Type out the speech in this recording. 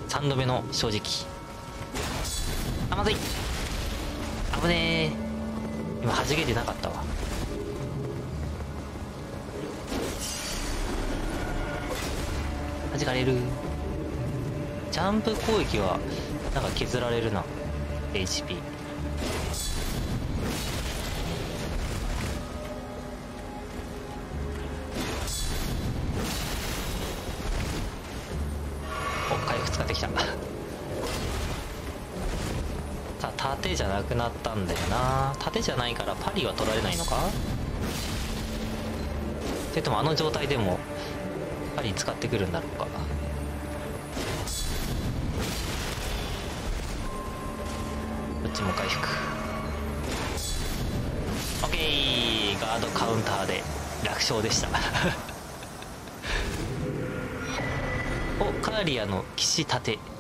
3度目の正直。あ、まずい。危ねえ。今弾けてなかったわ。弾かれる。ジャンプ攻撃はなんか削られるな。 HP。 お、回復使ってきた。さあ、盾じゃなくなったんだよな。盾じゃないからパリは取られないのか。それともあの状態でもパリ使ってくるんだろうか。こっちも回復。 OK。 ガードカウンターで楽勝でした。お、カーリアの騎士盾。